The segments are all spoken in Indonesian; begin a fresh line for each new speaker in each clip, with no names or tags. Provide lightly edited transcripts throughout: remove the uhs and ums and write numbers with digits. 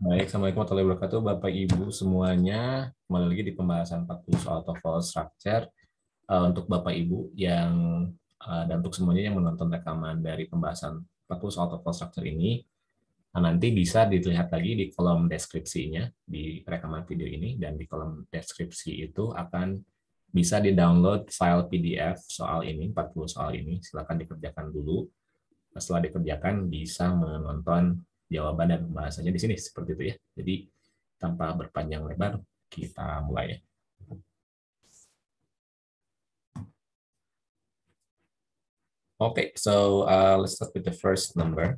Baik, Assalamualaikum warahmatullahi wabarakatuh, Bapak Ibu semuanya. Kembali lagi di pembahasan 40 soal TOEFL Structure. Untuk Bapak Ibu yang dan untuk semuanya yang menonton rekaman dari pembahasan 40 soal TOEFL Structure ini, nanti bisa dilihat lagi di kolom deskripsinya di rekaman video ini, dan di kolom deskripsi itu akan bisa di-download file PDF soal ini, 40 soal ini. Silakan dikerjakan dulu. Setelah dikerjakan bisa menonton jawaban dan pembahasannya di sini seperti itu ya. Jadi tanpa berpanjang lebar kita mulai ya. Okay, so let's start with the first number.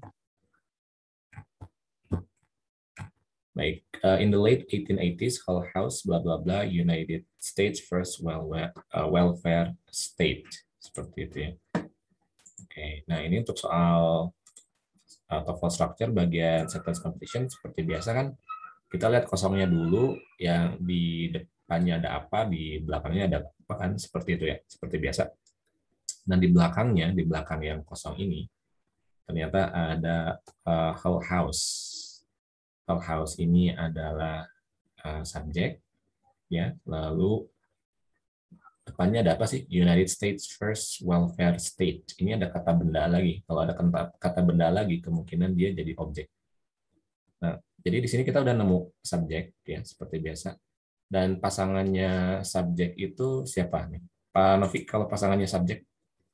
Baik, in the late 1880s, Hull House, blah blah blah, United States first welfare state, seperti itu ya. Oke, nah ini untuk soal TOEFL structure bagian sentence completion seperti biasa kan. Kita lihat kosongnya dulu, yang di depannya ada apa, di belakangnya ada apa kan, seperti itu ya, seperti biasa. Dan di belakangnya, di belakang yang kosong ini, ternyata ada Hull House. Hull House ini adalah subjek, ya. Lalu depannya ada apa sih? United States First Welfare State. Ini ada kata benda lagi. Kalau ada kata benda lagi, kemungkinan dia jadi objek. Nah, jadi di sini kita udah nemu subjek ya, seperti biasa. Dan pasangannya subjek itu siapa nih? Pak Novi, kalau pasangannya subjek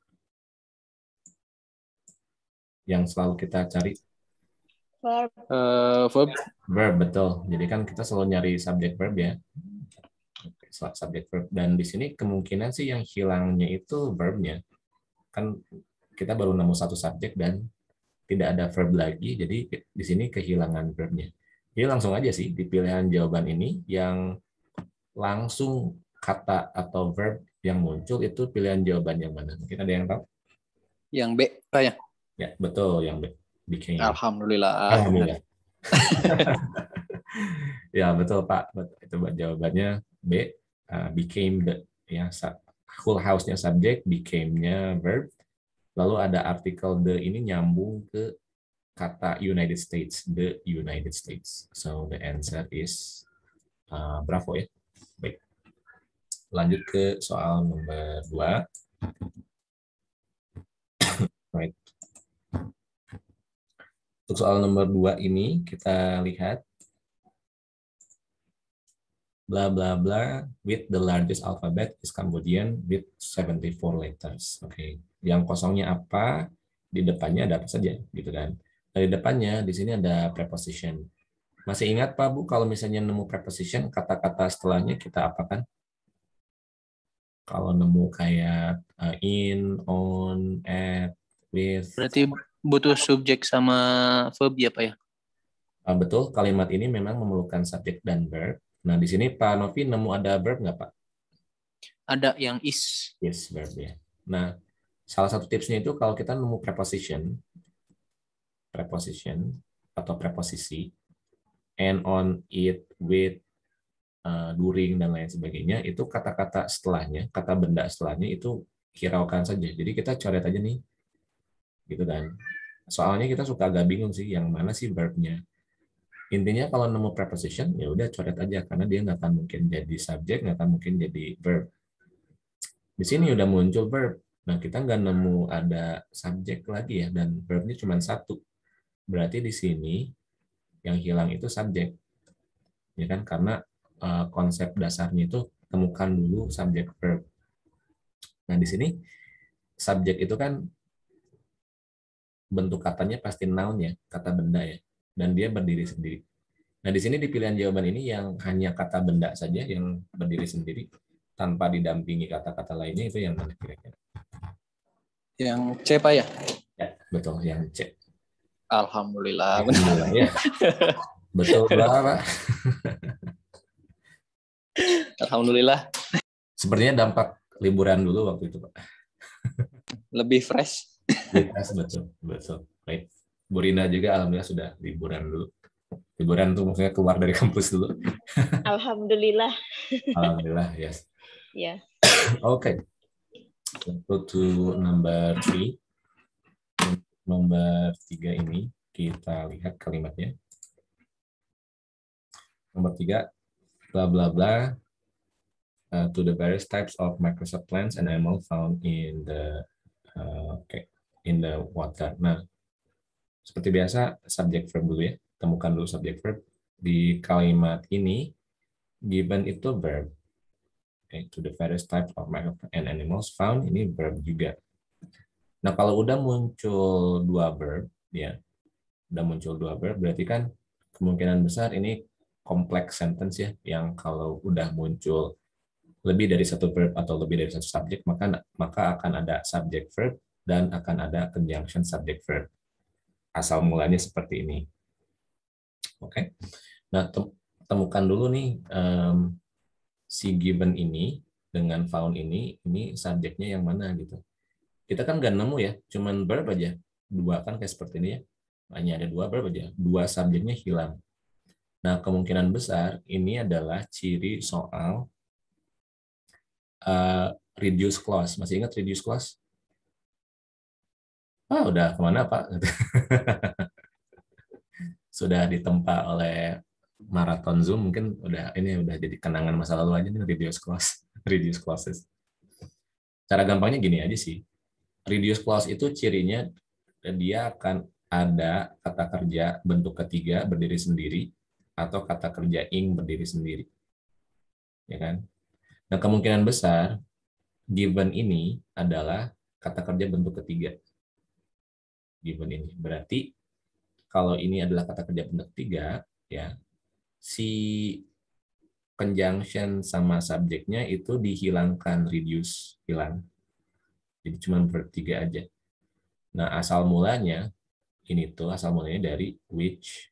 yang selalu kita cari?
Verb.
Verb.
Verb, betul. Jadi kan kita selalu nyari subjek verb ya. Subjek verb. Dan di sini kemungkinan sih yang hilangnya itu verbnya. Kan kita baru nemu satu subjek dan tidak ada verb lagi, jadi di sini kehilangan verbnya. Jadi langsung aja sih di pilihan jawaban ini yang langsung kata atau verb yang muncul itu pilihan jawaban yang mana? Mungkin ada yang tahu?
Yang B, Pak ya?
Ya, betul, yang B. Became.
Alhamdulillah.
Alhamdulillah. Ya, betul Pak. Itu jawabannya B. Became the ya, Full house-nya subjek, became-nya verb. Lalu ada artikel the ini nyambung ke kata United States, the United States. So the answer is bravo ya. Baik. Lanjut ke soal nomor 2. Right. Untuk soal nomor 2 ini kita lihat bla bla bla with the largest alphabet is Cambodian with 74 letters. Oke. Yang kosongnya apa? Di depannya ada apa saja gitu kan. Dari depannya di sini ada preposition. Masih ingat Pak Bu kalau misalnya nemu preposition, kata-kata setelahnya kita apakan? Kalau nemu kayak in, on, at, with.
Berarti butuh subjek sama verb ya, Pak ya?
Betul, kalimat ini memang memerlukan subjek dan verb. Nah, di sini Pak Novi nemu ada verb nggak Pak?
Ada yang is.
Yes, verb ya. Nah, salah satu tipsnya itu kalau kita nemu preposition atau preposisi, and, on, it, with, during, dan lain sebagainya, itu kata-kata setelahnya, kata benda setelahnya itu hiraukan saja. Jadi kita coret aja nih, gitu kan. Soalnya kita suka agak bingung sih, yang mana sih verbnya. Intinya kalau nemu preposition, ya udah coret aja, karena dia nggak akan mungkin jadi subjek, nggak akan mungkin jadi verb. Di sini udah muncul verb. Nah, kita nggak nemu ada subjek lagi ya, dan verbnya cuma satu. Berarti di sini yang hilang itu subjek. Ya kan, karena konsep dasarnya itu temukan dulu subjek verb. Nah, di sini subjek itu kan bentuk katanya pasti noun ya, kata benda ya, dan dia berdiri sendiri. Nah, di sini di pilihan jawaban ini yang hanya kata benda saja yang berdiri sendiri tanpa didampingi kata-kata lainnya, itu yang mana kira-kira?
Yang C, Pak ya?
Ya, betul, yang C.
Alhamdulillah.
Alhamdulillah ya. Betul berapa, Pak?
Alhamdulillah.
Sepertinya dampak liburan dulu waktu itu, Pak.
Lebih fresh.
Betul, betul. Baik. Bu Rina juga alhamdulillah sudah liburan dulu. Liburan tuh maksudnya keluar dari kampus dulu.
Alhamdulillah.
Alhamdulillah, yes.
Ya.
Okay. Let's go to number 3. Nomor 3 ini kita lihat kalimatnya. Nomor 3, bla bla bla, to the various types of microscopic plants and animal found in the in the water. Nah, seperti biasa subject verb dulu ya. Temukan dulu subject verb. Di kalimat ini given itu verb. To the various types of microscopic and animals found, ini verb juga. Nah, kalau udah muncul dua verb ya, berarti kan kemungkinan besar ini kompleks sentence ya, yang kalau udah muncul lebih dari satu verb atau lebih dari satu subjek, maka akan ada subject verb dan akan ada conjunction subject verb. Asal mulanya seperti ini. Oke. Nah, temukan dulu nih si given ini dengan found ini subjeknya yang mana gitu. Kita kan nggak nemu ya, cuman verb aja. Dua kan kayak seperti ini ya. Hanya ada dua verb aja, dua subjeknya hilang. Nah, kemungkinan besar ini adalah ciri soal reduce clause. Masih ingat reduce clause? Udah kemana Pak? Sudah ditempa oleh maraton Zoom, mungkin udah jadi kenangan masa lalu aja nih reduce clause, reduce clauses. Cara gampangnya gini aja sih. Reduce clause itu cirinya dia akan ada kata kerja bentuk ketiga berdiri sendiri atau kata kerja ing berdiri sendiri. Ya kan? Nah, kemungkinan besar given ini adalah kata kerja bentuk ketiga. Given ini. Berarti kalau ini adalah kata kerja bentuk ketiga, ya, si conjunction sama subjeknya itu dihilangkan, reduce, hilang. Jadi cuma bertiga aja. Nah, asal mulanya dari which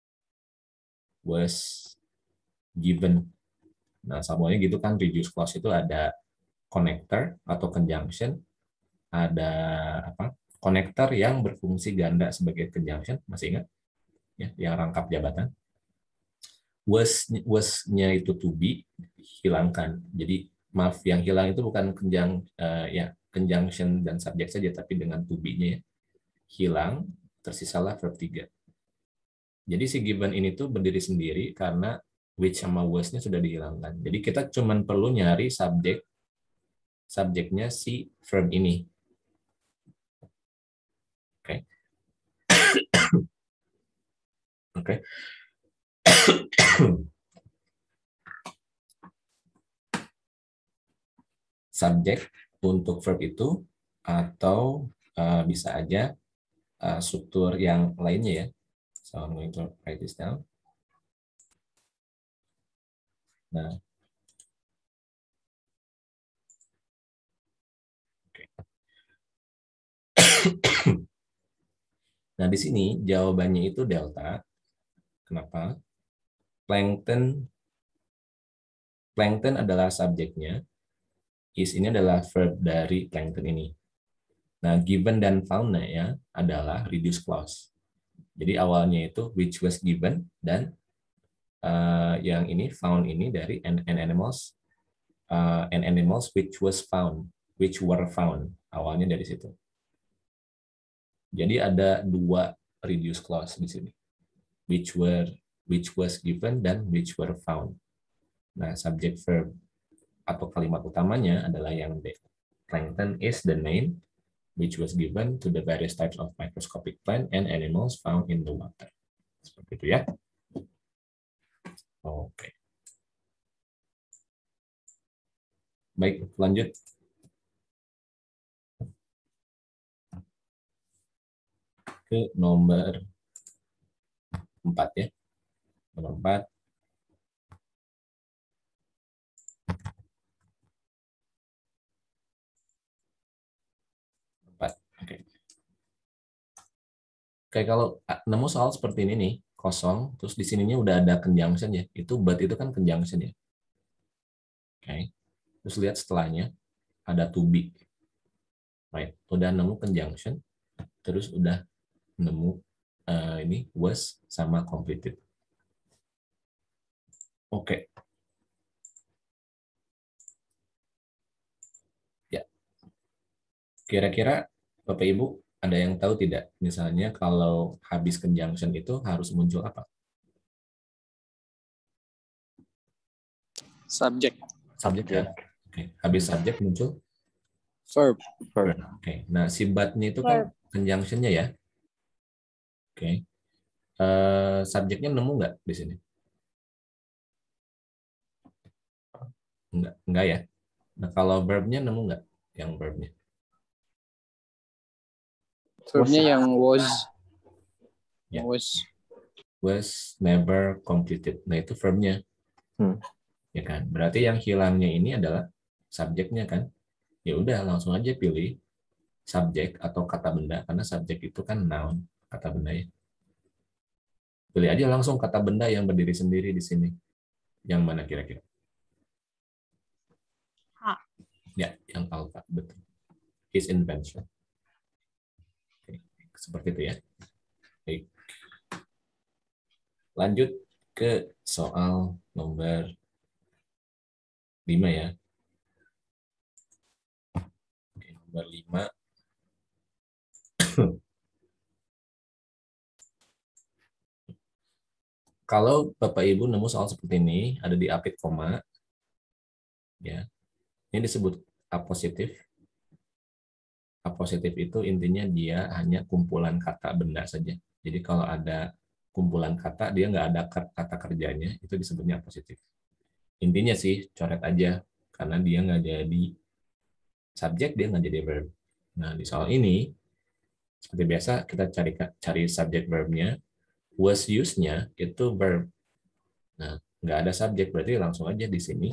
was given. Nah, asal mulanya gitu kan, reduce clause itu ada connector atau conjunction, ada connector yang berfungsi ganda sebagai conjunction, masih ingat? Ya, yang rangkap jabatan. Was-nya itu to be, hilangkan. Jadi maaf, yang hilang itu bukan conjunction dan subjek saja, tapi dengan to be-nya ya. Hilang, tersisalah verb 3. Jadi si given ini tuh berdiri sendiri karena which sama was-nya sudah dihilangkan. Jadi kita cuma perlu nyari subjeknya si verb ini. Oke. Oke. Subjek untuk verb itu, atau bisa aja struktur yang lainnya ya. So I'm going to write this down. Nah, okay. Nah, di sini jawabannya itu delta. Kenapa? Plankton adalah subjeknya. Is ini adalah verb dari plankton ini. Nah, given dan found ya adalah reduce clause. Jadi awalnya itu which was given, dan yang ini found ini dari animals which were found. Awalnya dari situ. Jadi ada dua reduce clause di sini. Which was given dan which were found. Nah, subject verb atau kalimat utamanya adalah yang B. Plankton is the name which was given to the various types of microscopic plant and animals found in the water. Seperti itu ya. Oke. Baik, lanjut. Ke nomor 4 ya. Nomor 4. Oke. Kayak kalau nemu soal seperti ini nih, kosong, terus di sininya udah ada conjunction ya. Itu but itu kan conjunction ya. Oke. Terus lihat setelahnya ada to be. Right. Udah nemu conjunction, terus udah nemu ini was sama completed. Oke. Ya. Kira-kira Bapak Ibu ada yang tahu tidak? Misalnya kalau habis conjunction itu harus muncul apa?
Subject.
Subjek ya. Oke. Habis subjek muncul
Verb.
verb. Oke. Nah, si but-nya itu kan conjunction-nya ya. Oke. Subjeknya nemu nggak di sini? Enggak ya. Nah, kalau verb-nya nemu nggak yang verb-nya?
Verbnya yang was.
Ya.
Was.
Never completed. Nah, itu verb-nya. Ya kan? Berarti yang hilangnya ini adalah subjeknya kan? Ya udah, langsung aja pilih subjek atau kata benda, karena subjek itu kan noun, kata benda ya. Pilih aja langsung kata benda yang berdiri sendiri di sini. Yang mana kira-kira?
A.
Ya, yang alpha, betul. His invention. Oke, seperti itu ya. Baik. Lanjut ke soal nomor 5 ya. Oke, nomor 5. Kalau Bapak Ibu nemu soal seperti ini, ada di apit koma, ya. Ini disebut A positif. A positif itu intinya dia hanya kumpulan kata benda saja. Jadi kalau ada kumpulan kata, dia nggak ada kata kerjanya, itu disebutnya A positif. Intinya sih, coret aja. Karena dia nggak jadi subjek, dia nggak jadi verb. Nah, di soal ini, seperti biasa, kita cari subjek verbnya. Was use-nya itu verb. Nah, nggak ada subjek, berarti langsung aja di sini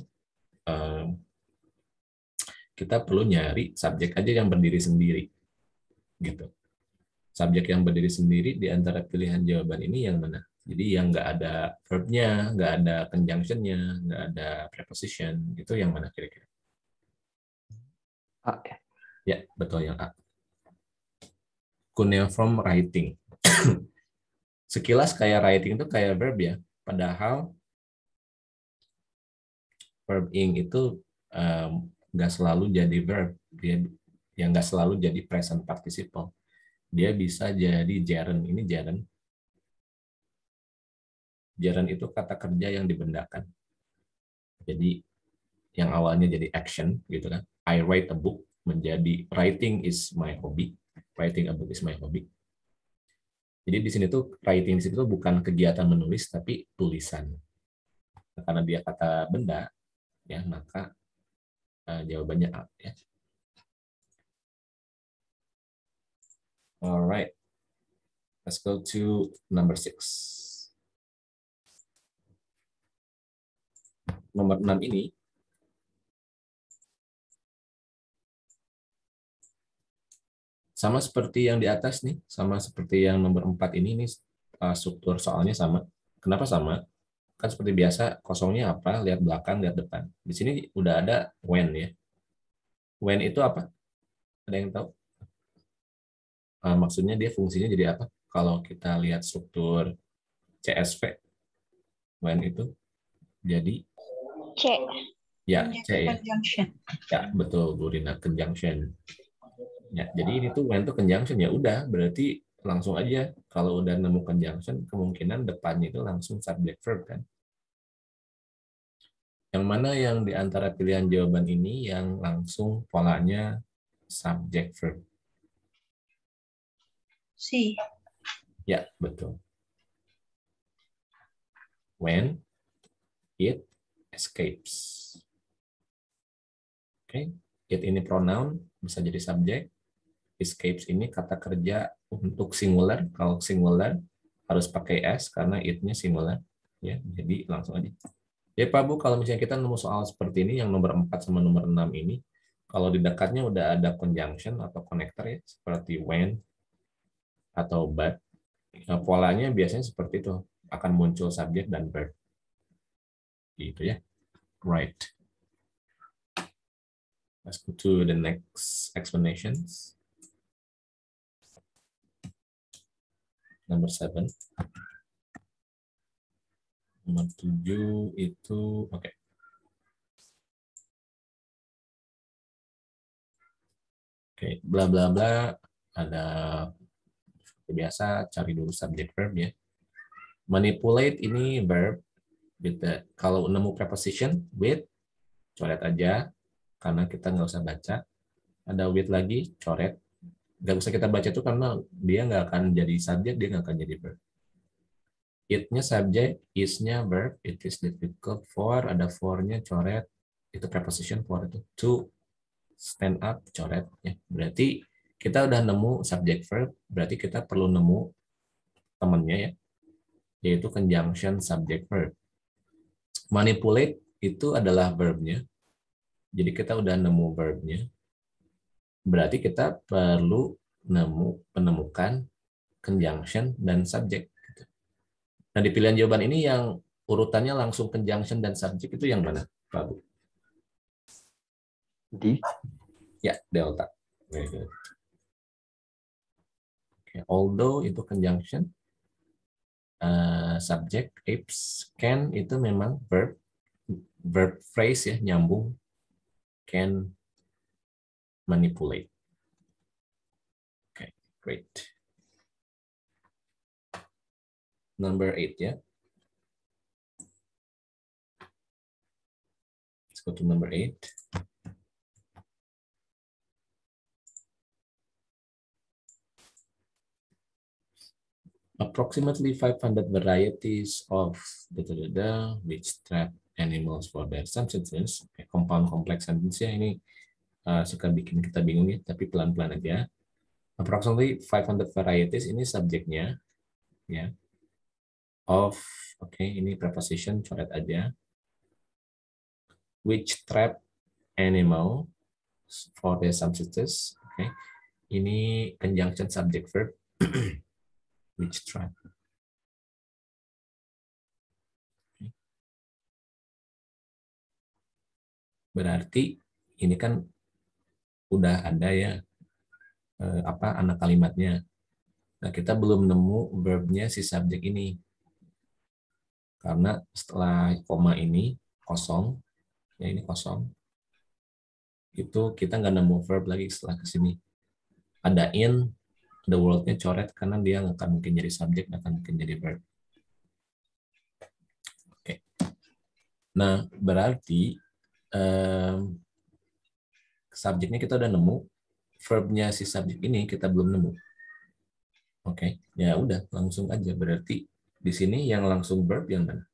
kita perlu nyari subjek aja yang berdiri sendiri. Gitu. Subjek yang berdiri sendiri di antara pilihan jawaban ini yang mana? Jadi yang nggak ada verb-nya, nggak ada conjunction-nya, nggak ada preposition, itu yang mana kira-kira?
A.
Ya, betul yang A. Cuneiform writing. Sekilas kayak writing itu kayak verb ya, padahal verb ing itu nggak selalu jadi verb, dia yang nggak selalu jadi present participle. Dia bisa jadi gerund. Ini gerund. Gerund itu kata kerja yang dibendakan. Jadi yang awalnya jadi action gitu kan. I write a book menjadi writing is my hobby. Writing a book is my hobby. Jadi di sini tuh writing di situ tuh bukan kegiatan menulis tapi tulisan. Nah, karena dia kata benda ya, maka jawabannya A ya. Alright. Let's go to number 6. Nomor 6 ini sama seperti yang di atas nih, sama seperti yang nomor 4 ini struktur soalnya sama. Kenapa sama? Kan seperti biasa, kosongnya apa? Lihat belakang, lihat depan. Di sini udah ada when ya. When itu apa? Ada yang tahu? Maksudnya dia fungsinya jadi apa? Kalau kita lihat struktur CSV, when itu jadi
C.
ya C ya. Ya betul, Bu Rina, conjunction. Ya, jadi ini tuh when tuh conjunction, ya udah, berarti langsung aja kalau udah nemu conjunction kemungkinan depannya itu langsung subject verb kan. Yang mana yang di antara pilihan jawaban ini yang langsung polanya subject verb?
C.
Ya, betul. When it escapes. Oke, it ini pronoun bisa jadi subjek. Escapes ini kata kerja untuk singular. Kalau singular harus pakai s karena it-nya singular. Ya, jadi langsung aja. Ya Pak Bu, kalau misalnya kita nemu soal seperti ini yang nomor 4 sama nomor 6 ini, kalau di dekatnya udah ada conjunction atau connector ya, seperti when atau but, nah, polanya biasanya seperti itu, akan muncul subjek dan verb. Gitu ya. Right. Let's go to the next explanations. Number 7. Nomor 7 itu, oke. Oke, bla bla bla, ada seperti biasa cari dulu subject verb ya. Manipulate ini verb, Kalau nemu preposition with, coret aja, karena kita nggak usah baca. Ada with lagi, coret. Nggak usah kita baca itu karena dia nggak akan jadi subjek, dia nggak akan jadi verb. It-nya subjek, is-nya verb, it is difficult for, ada for-nya, coret. Itu preposition for itu. To, stand up, coret. Ya. Berarti kita udah nemu subject verb, berarti kita perlu nemu temennya ya, yaitu conjunction subject verb. Manipulate itu adalah verbnya. Jadi kita udah nemu verbnya. Berarti kita perlu menemukan conjunction dan subject. Nah, di pilihan jawaban ini yang urutannya langsung conjunction dan subject itu yang mana, Pak Bu?
D.
Ya, delta. Very good. Okay. Although itu conjunction, subject, apes, can itu memang verb phrase ya, nyambung, can manipulate. Okay, great. Number 8 ya. Let's go to number 8. Approximately 500 varieties of which trap animals for their substances. Compound complex sentence ya, ini suka bikin kita bingung ya, tapi pelan-pelan aja. Approximately 500 varieties ini subjeknya ya. Of, oke, ini preposition, coret aja. Which trap animal for their substances. Oke. Ini conjunction subject verb. Which trap. Berarti ini kan udah ada ya anak kalimatnya. Nah, kita belum nemu verbnya si subjek ini. Karena setelah koma ini kosong, ya ini kosong. Itu kita nggak nemu verb lagi setelah ke sini. Ada in, the word-nya coret karena dia nggak akan mungkin jadi subjek, nggak akan mungkin jadi verb. Oke. Nah, berarti subjeknya kita udah nemu, verbnya si subjek ini kita belum nemu. Oke, ya udah langsung aja. Berarti di sini yang langsung verb yang mana?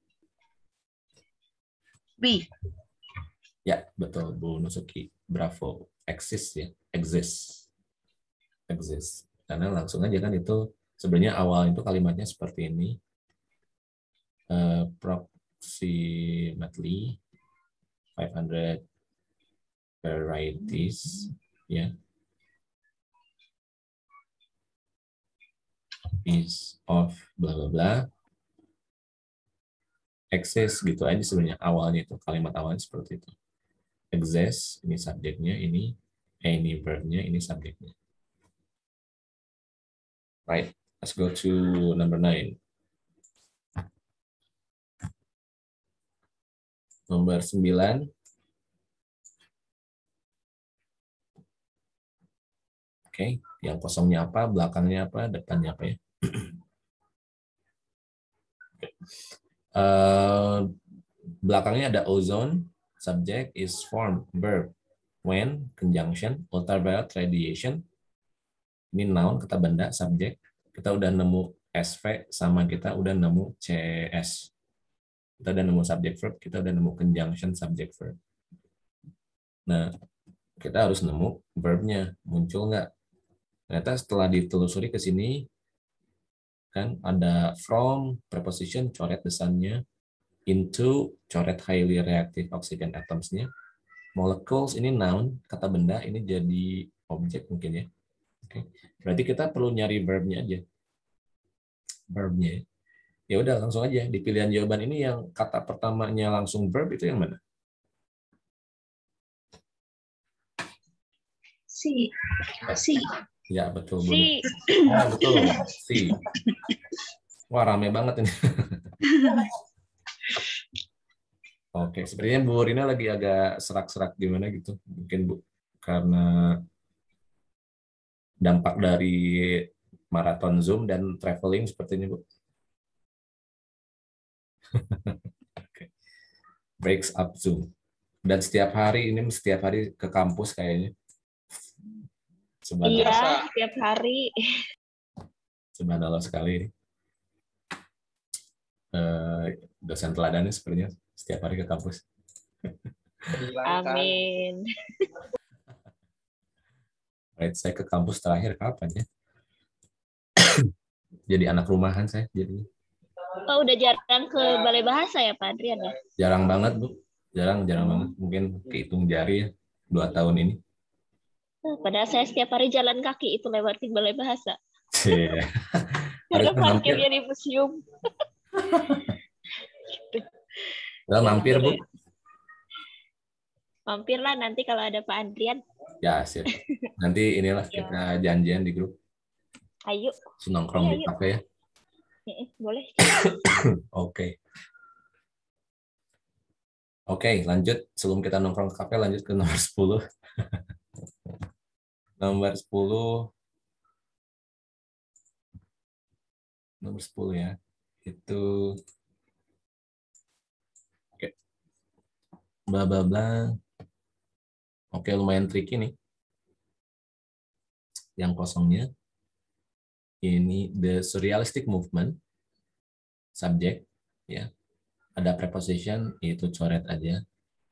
B.
Ya, betul Bu Nusuki. Bravo. Exist ya, exist. Exist. Karena langsung aja kan itu sebenarnya awal itu kalimatnya seperti ini. Approximately 500 varieties ya. Is of bla bla bla. Exist gitu aja sebenarnya awalnya itu, kalimat awalnya seperti itu. Exist, ini subjeknya, ini verbnya, ini subjeknya. Right, let's go to number 9. Nomor 9. Oke, yang kosongnya apa, belakangnya apa, depannya apa ya? Belakangnya ada ozone, subject is formed, verb, when, conjunction, ultraviolet radiation. Ini noun, kata benda, subjek. Kita udah nemu SV sama kita udah nemu CS. Kita udah nemu subject verb, kita udah nemu conjunction subject verb. Nah, kita harus nemu verbnya, muncul nggak? Ternyata setelah ditelusuri ke sini, kan ada from, preposition, coret desannya, into, coret highly reactive oxygen atoms-nya, molecules, ini noun, kata benda, ini jadi objek mungkin ya. Oke. Berarti kita perlu nyari verbnya aja. Verbnya. Ya udah langsung aja di pilihan jawaban ini yang kata pertamanya langsung verb itu yang mana?
C. C.
Ya betul.
C.
Oh, betul. C. Wah rame banget ini. Oke, sepertinya Bu Rina lagi agak serak-serak gimana gitu. Mungkin Bu karena dampak dari maraton Zoom dan traveling sepertinya Bu. Oke. breaks up Zoom. Dan setiap hari ke kampus kayaknya.
Iya,
Subhanallah.
setiap hari.
Subhanallah sekali. Dosen teladannya sepertinya setiap hari ke kampus.
Amin.
Right, saya ke kampus terakhir kapan ya? Jadi anak rumahan saya jadi.
Oh, udah jarang ke Balai Bahasa ya, Pak Adrian ya?
Jarang banget, Bu. Jarang banget. Mungkin kehitung jari ya 2 tahun ini.
Padahal saya setiap hari jalan kaki itu lewatin Balai Bahasa.
Iya.
Karena
Harusnya mampir.
parkirnya di museum.
Udah mampir, Bu.
Mampir lah nanti kalau ada Pak Adrian.
Ya, sip. Nanti inilah kita janjian di grup.
Ayo.
Nongkrong di kafe ya.
Boleh.
Oke. Oke, lanjut. Sebelum kita nongkrong ke kafe, lanjut ke nomor 10. Nomor 10 ya. Itu oke. Bla bla bla. Oke, lumayan tricky nih. Yang kosongnya ini the surrealistic movement subject ya. Ada preposition itu coret aja.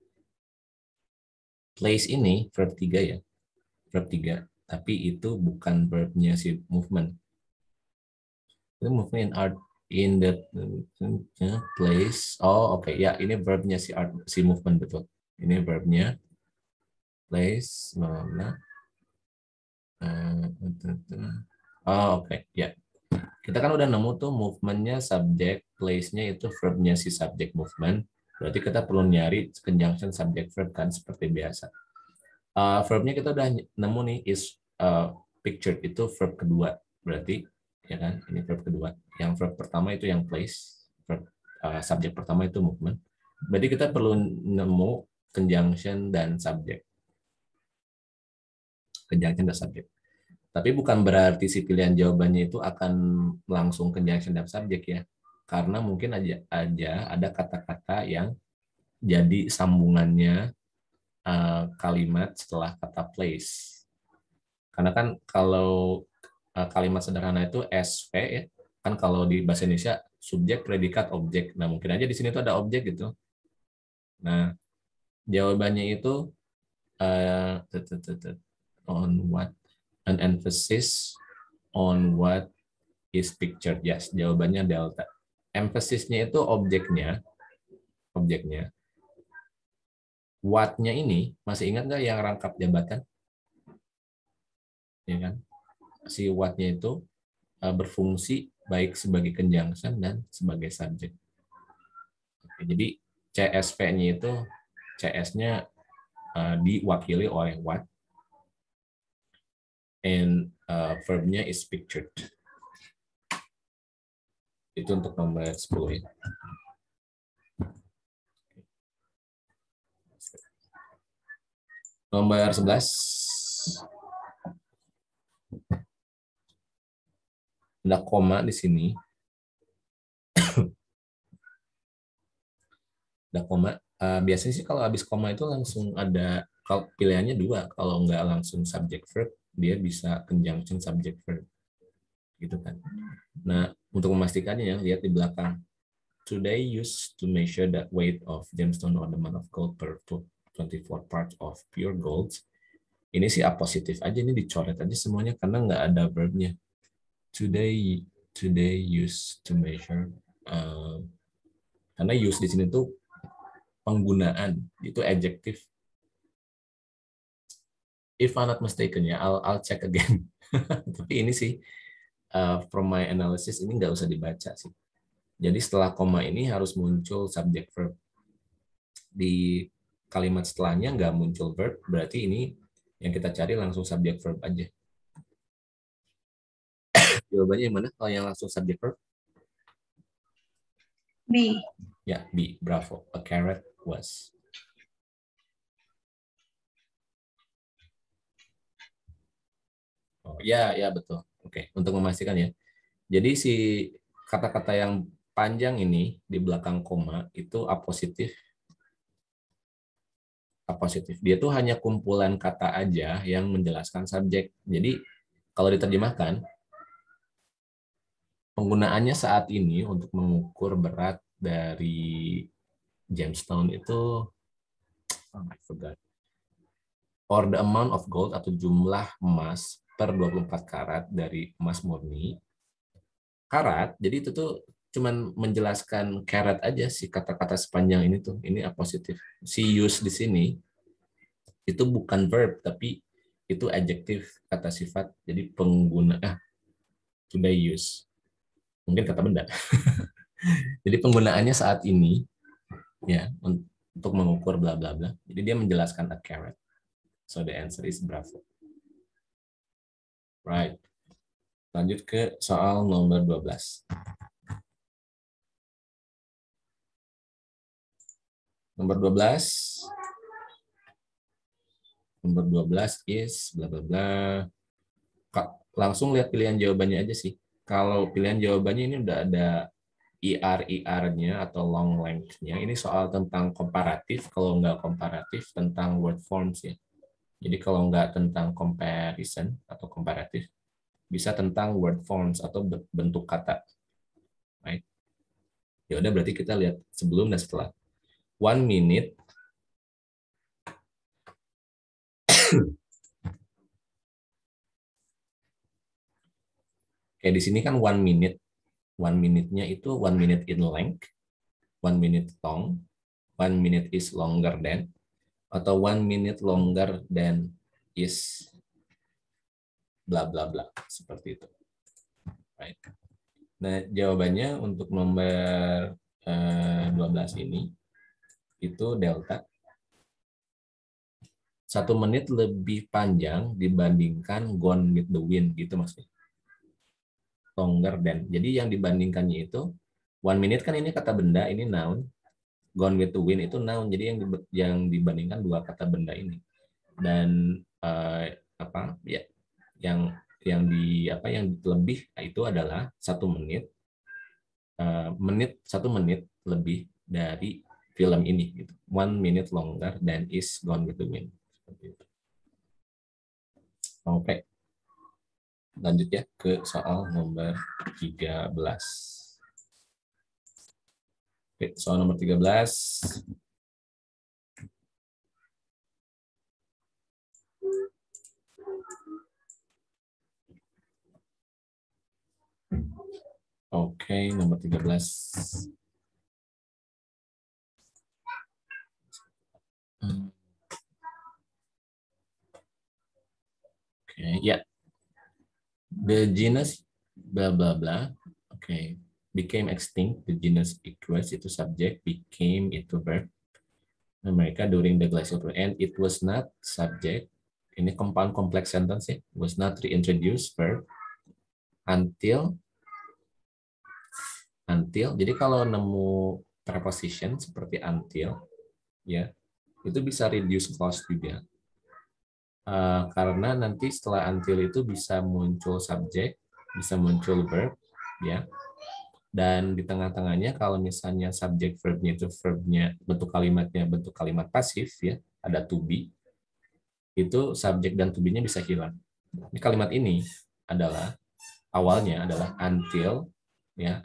Place ini verb 3 ya. Verb 3, tapi itu bukan verbnya si movement. Itu movement in art in the place. Oh, oke. Ya, ini verbnya si movement betul. Ini verbnya place mana? Oh, oke. Ya. Kita kan udah nemu tuh movementnya subject, place-nya itu verbnya si subject movement. Berarti kita perlu nyari conjunction subject verb kan seperti biasa. Verbnya kita udah nemu nih is pictured itu verb kedua. Berarti ya kan ini verb kedua. Yang verb pertama itu yang place, verb subject pertama itu movement. Berarti kita perlu nemu conjunction dan subject. Conjunction dan subject. Tapi bukan berarti si pilihan jawabannya itu akan langsung conjunction dan subject ya. Karena mungkin aja ada kata-kata yang jadi sambungannya kalimat setelah kata place. Karena kan kalau kalimat sederhana itu SV ya, kan kalau di bahasa Indonesia subjek, predikat, objek. Nah, mungkin aja di sini tuh ada objek gitu. Nah, jawabannya itu on what, an emphasis on what is pictured. Yes, jawabannya delta. Emphasisnya itu objeknya. What-nya ini, masih ingat nggak yang rangkap jabatan? Ya kan? Si what-nya itu berfungsi baik sebagai conjunction dan sebagai subjek. Jadi CSV-nya itu CS-nya diwakili oleh what and verb-nya is pictured. Itu untuk nomor 10 ya. Nomor 11. Ada koma di sini. Ada koma. Biasanya sih kalau habis koma itu langsung ada, kalau pilihannya dua. Kalau nggak langsung subject verb, dia bisa conjunction subject verb. Gitu kan. Nah, untuk memastikannya ya, lihat di belakang. Today used to measure the weight of gemstone ornament of gold per 24 parts of pure gold. Ini sih A positif aja, ini dicoret aja semuanya karena nggak ada verbnya. Today used to measure. Karena use di sini tuh penggunaan, itu adjective. If I'm not mistaken ya, I'll check again. Tapi ini sih from my analysis ini nggak usah dibaca sih. Jadi setelah koma ini harus muncul subject verb. Di kalimat setelahnya nggak muncul verb, berarti ini yang kita cari langsung subject verb aja. Jawabannya yang mana kalau yang langsung subject verb?
B.
Ya, B. Bravo. A carrot was. Oh, ya betul. Oke, untuk memastikan ya. Jadi si kata-kata yang panjang ini di belakang koma itu A positif Appositif. Dia tuh hanya kumpulan kata aja yang menjelaskan subjek. Jadi kalau diterjemahkan, penggunaannya saat ini untuk mengukur berat dari gemstone itu, oh, I forgot. Or the amount of gold atau jumlah emas per 24 karat dari emas murni. Karat, jadi itu tuh cuman menjelaskan karat aja si kata-kata sepanjang ini tuh. Ini appositif. Si use di sini itu bukan verb tapi itu adjektif, kata sifat. Jadi pengguna sudah use. Mungkin kata benda. Jadi penggunaannya saat ini ya untuk mengukur bla bla bla. Jadi dia menjelaskan a carat. So the answer is bravo. Right. Lanjut ke soal nomor 12. Nomor 12. Nomor 12 is bla bla bla. Langsung lihat pilihan jawabannya aja sih. Kalau pilihan jawabannya ini udah ada IR-IR-nya atau long length-nya. Ini soal tentang komparatif. Kalau nggak komparatif, tentang word forms ya. Jadi kalau nggak tentang comparison atau komparatif, bisa tentang word forms atau bentuk kata. Right? Ya udah berarti kita lihat sebelum dan setelah. 1 minute. Kayak di sini kan 1 minute. 1 minute-nya itu 1 minute in length, 1 minute long, 1 minute is longer than, atau 1 minute longer than is bla bla bla, seperti itu. Right. Nah, jawabannya untuk nomor 12 ini itu delta. 1 menit lebih panjang dibandingkan Gone with the Wind gitu maksudnya. Longer than. Jadi yang dibandingkannya itu 1 minute kan ini kata benda, ini noun. Gone with the Wind itu noun. Jadi yang dibandingkan dua kata benda ini. Dan yang lebih itu adalah 1 menit. 1 menit lebih dari film ini gitu. 1 minute longer than is Gone with the Wind. Seperti itu. Oke. Lanjut ya ke soal nomor 13. Oke, soal nomor 13. Oke, nomor 13. Oke, ya. The genus bla bla bla. Oke. Became extinct. The genus equus itu subject, became itu verb. America during the glacial period, and it was not subject. Ini compound complex sentence ya. Was not reintroduced verb until. Jadi kalau nemu preposition seperti until ya, itu bisa reduce clause juga. Karena nanti setelah until itu bisa muncul subject, bisa muncul verb ya. Dan di tengah-tengahnya kalau misalnya subject verbnya itu verbnya bentuk kalimatnya bentuk kalimat pasif ya, ada to be. Itu subjek dan to be-nya bisa hilang. Ini kalimat ini adalah awalnya adalah until ya,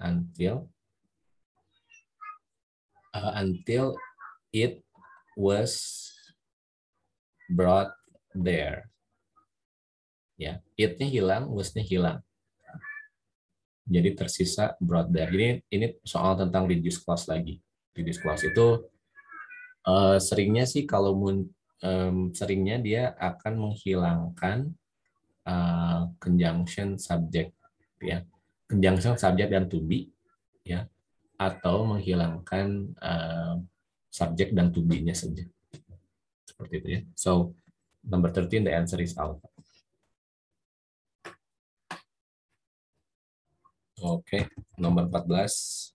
until it was brought there. Ya, it-nya hilang, was-nya hilang. Jadi tersisa brought there. Jadi ini soal tentang reduce clause lagi. Reduce clause itu seringnya sih kalau seringnya dia akan menghilangkan conjunction subject ya. Conjunction subject dan to be ya, atau menghilangkan subjek dan to be-nya saja. Seperti itu ya. So, number 13 the answer is alpha. Oke, nomor 14.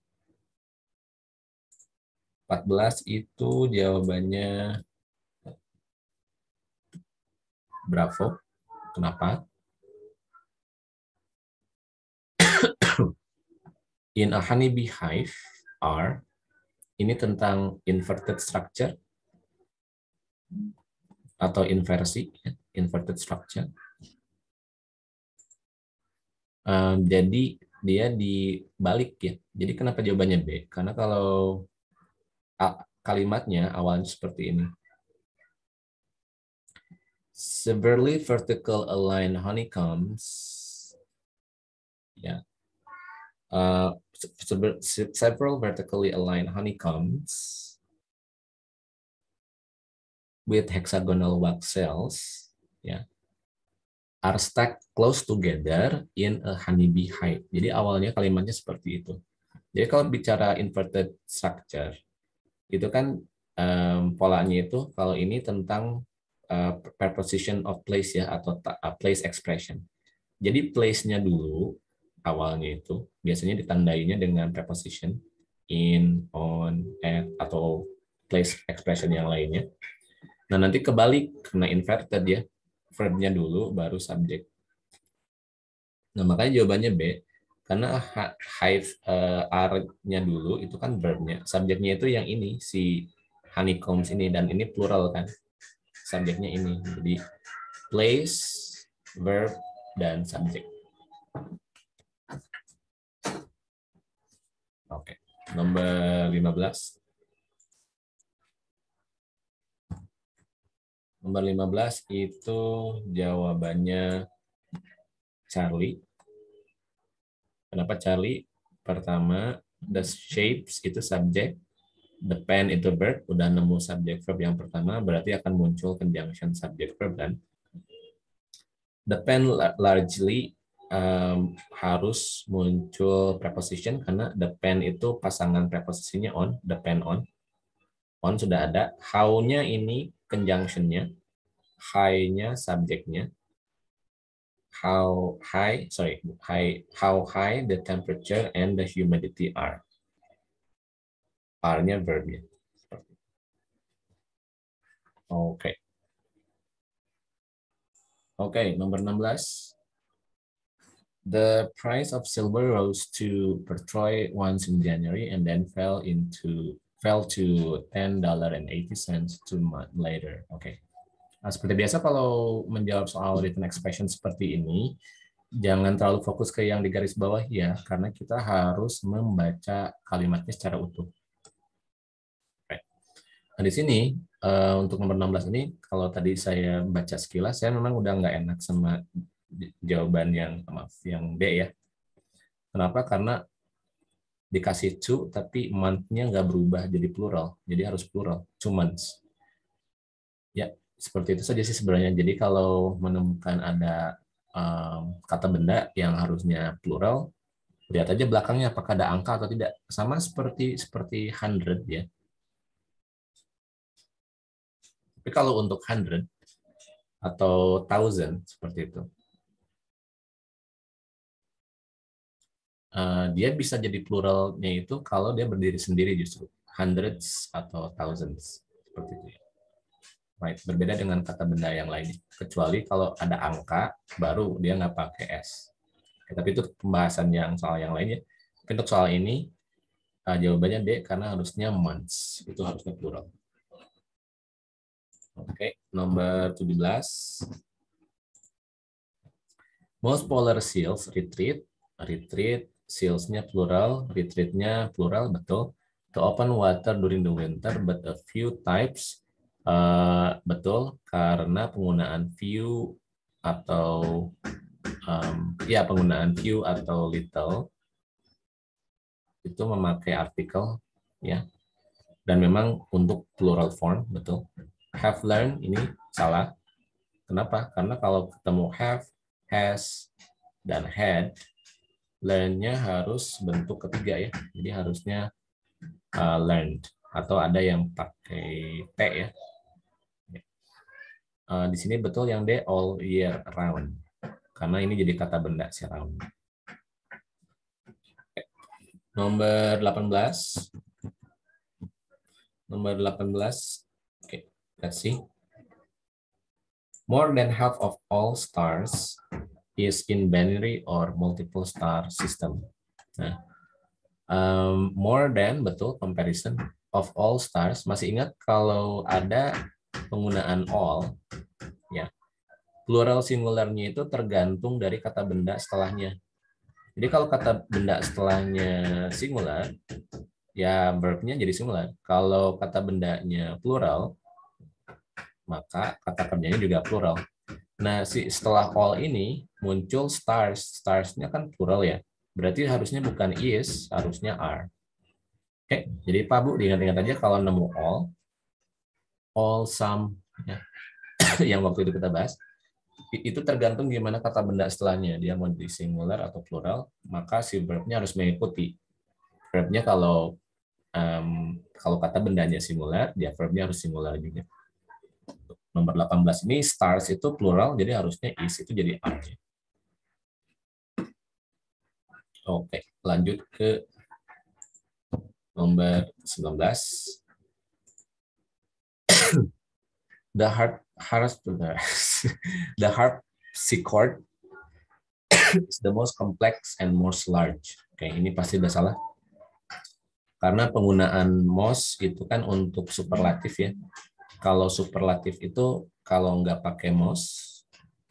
14 itu jawabannya bravo. Kenapa? In a honeybee hive are, ini tentang inverted structure. atau inversi, inverted structure. Jadi dia dibalik ya. Jadi kenapa jawabannya B? Karena kalau kalimatnya awalnya seperti ini. Severely vertical aligned honeycombs, ya, several vertically aligned honeycombs with hexagonal wax cells, ya, are stacked close together in a honeybee hive. Jadi awalnya kalimatnya seperti itu. Jadi kalau bicara inverted structure, itu kan polanya itu kalau ini tentang preposition of place ya, atau place expression. Jadi place-nya dulu awalnya itu biasanya ditandainya dengan preposition in, on, at, atau place expression yang lainnya. Nah nanti kebalik karena inverted ya, verb-nya dulu baru subjek. Nah makanya jawabannya B, karena hive are-nya dulu itu kan verb-nya, subjeknya itu yang ini si honeycombs ini, dan ini plural kan, subjeknya ini. Jadi place, verb, dan subjek. Oke, nomor 15. Nomor 15 itu jawabannya Charlie. Kenapa Charlie? Pertama, the shapes itu subjek, the pen itu verb, udah nemu subjek verb yang pertama, berarti akan muncul conjunction subject verb dan the pen largely harus muncul preposition karena the pen itu pasangan preposisinya on, the pen on sudah ada. How-nya ini conjunction-nya, high-nya subjeknya, how high the temperature and the humidity are. Are-nya verb-nya. Oke. Oke, nomor 16. The price of silver rose to per troy once in January and then fell to $10.80 2 months later. Oke. Nah, seperti biasa kalau menjawab soal written expression seperti ini, jangan terlalu fokus ke yang di garis bawah ya, karena kita harus membaca kalimatnya secara utuh. Oke. Nah, di sini untuk nomor 16 ini, kalau tadi saya baca sekilas, saya memang udah nggak enak sama jawaban yang D ya. Kenapa? Karena dikasih to, tapi month-nya nggak berubah jadi plural. Jadi harus plural, 2 months. Ya, seperti itu saja sih sebenarnya. Jadi kalau menemukan ada kata benda yang harusnya plural, lihat aja belakangnya apakah ada angka atau tidak. Sama seperti 100 ya. Tapi kalau untuk 100 atau 1000 seperti itu, dia bisa jadi pluralnya itu kalau dia berdiri sendiri justru, hundreds atau thousands seperti itu ya. Right. Berbeda dengan kata benda yang lain, kecuali kalau ada angka baru dia nggak pakai s. Tapi itu pembahasan yang soal yang lainnya. Untuk soal ini jawabannya D karena harusnya months, itu harusnya plural. Oke, nomor 17. Most polar seals retreat, seals-nya plural, retreat-nya plural, betul. To open water during the winter, but a few types, betul, karena penggunaan few atau penggunaan few atau little itu memakai artikel ya, dan memang untuk plural form, betul. Have learned ini salah. Kenapa? Karena kalau ketemu have, has, dan had, learn-nya harus bentuk ketiga ya. Jadi harusnya learned, atau ada yang pakai T ya. Di sini betul yang D, all year round. Karena ini jadi kata benda si round. Nomor 18. Nomor 18. Oke, let's see. More than half of all stars is in binary or multiple star system. Nah, more than, betul, comparison of all stars. Masih ingat kalau ada penggunaan all, ya, plural singularnya itu tergantung dari kata benda setelahnya. Jadi kalau kata benda setelahnya singular, ya verbnya jadi singular. Kalau kata bendanya plural, maka kata kerjanya juga plural. Nah, setelah all ini muncul stars. Starsnya kan plural ya. Berarti harusnya bukan is, harusnya are. Oke, jadi Pak Bu diingat-ingat aja kalau nemu all, some, ya, yang waktu itu kita bahas, itu tergantung gimana kata benda setelahnya. Dia mau di singular atau plural, maka si verbnya harus mengikuti. Verbnya kalau kata bendanya singular, dia verbnya harus singular juga. Nomor 18 ini stars itu plural, jadi harusnya is itu jadi are. Oke, lanjut ke nomor 19. The harpsichord is the most complex and most large. Oke, ini pasti udah salah. Karena penggunaan most itu kan untuk superlatif ya. Kalau superlatif itu kalau nggak pakai most,